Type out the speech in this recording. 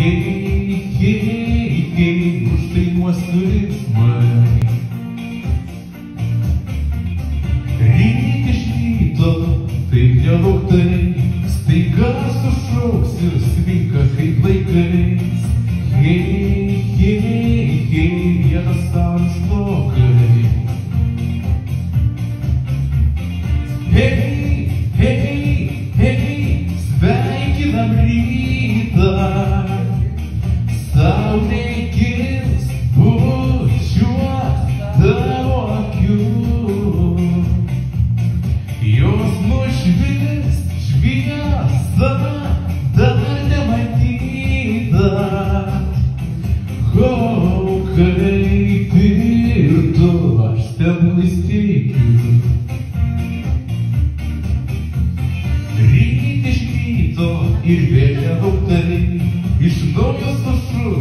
Hei, hei, hei, uždainuosiu ritmai. Ryt iš ryto, taip nelauktai, staiga sušauksiu svinka kaip laikais. Hei, hei, hei, vienas saulės lokai. Hei, hei, hei, sveikinam rytą. Saulė kils, bučiuos tavo akių. Jos nušvis šviesa dar nematyta. O, kaip ir tu, aš stebuklais tikiu. Ryt iš ryto ir vėl nelauktai, iš naujo sušuks